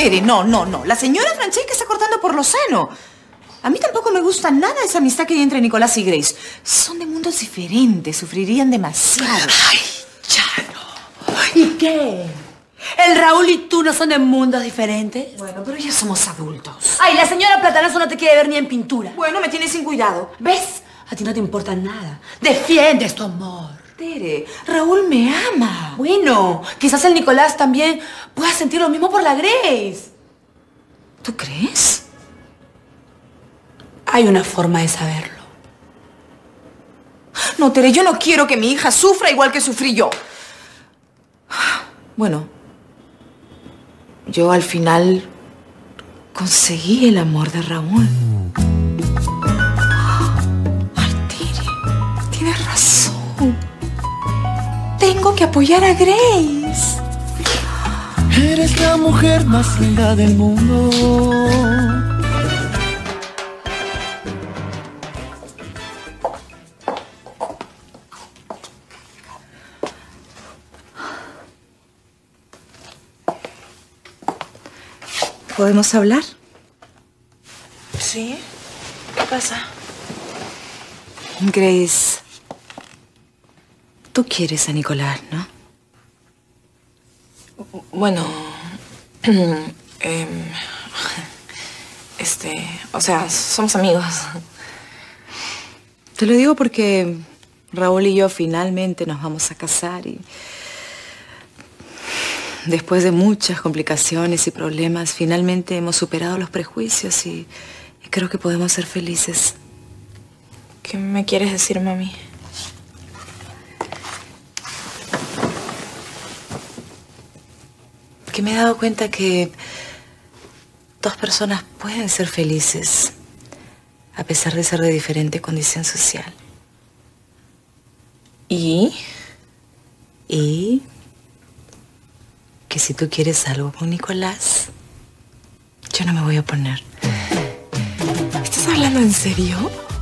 Tere, no. La señora Francesca está cortando por lo sano. A mí tampoco me gusta nada esa amistad que hay entre Nicolás y Grace. Son de mundos diferentes, sufrirían demasiado. Ay, Charo. ¿Y qué? ¿El Raúl y tú no son de mundos diferentes? Bueno, pero ya somos adultos. Ay, la señora Platanazo no te quiere ver ni en pintura. Bueno, me tienes sin cuidado. ¿Ves? A ti no te importa nada. Defiendes tu amor. Tere, Raúl me ama. Bueno, quizás el Nicolás también pueda sentir lo mismo por la Grace. ¿Tú crees? Hay una forma de saberlo. No, Tere, yo no quiero que mi hija sufra igual que sufrí yo. Bueno, yo al final conseguí el amor de Raúl. Ay, Tere, tienes razón. Tengo que apoyar a Grace. Eres la mujer más linda del mundo. ¿Podemos hablar? ¿Sí? ¿Qué pasa? Grace, tú quieres a Nicolás, ¿no? Bueno, o sea, somos amigos. Te lo digo porque Raúl y yo finalmente nos vamos a casar y después de muchas complicaciones y problemas, finalmente hemos superado los prejuicios y creo que podemos ser felices. ¿Qué me quieres decir, mami? Que me he dado cuenta que dos personas pueden ser felices a pesar de ser de diferente condición social. ¿Y? Que si tú quieres algo con Nicolás, yo no me voy a oponer. ¿Estás hablando en serio?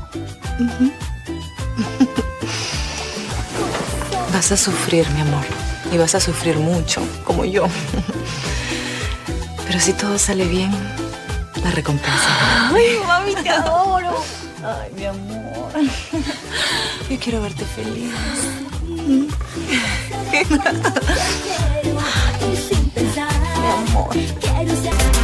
Vas a sufrir, mi amor. Y vas a sufrir mucho, como yo. Pero si todo sale bien, la recompensa. Ay, mami, te adoro. Ay, mi amor. Yo quiero verte feliz. Mi amor.